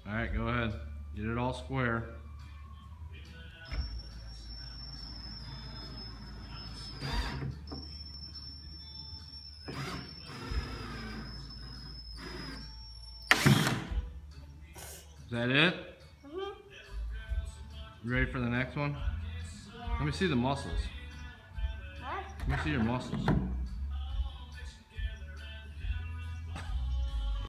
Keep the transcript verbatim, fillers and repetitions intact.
Alright, go ahead. Get it all square. Is that it? Mm-hmm. You ready for the next one? Yeah. Let me see the muscles. What? Let me see your muscles.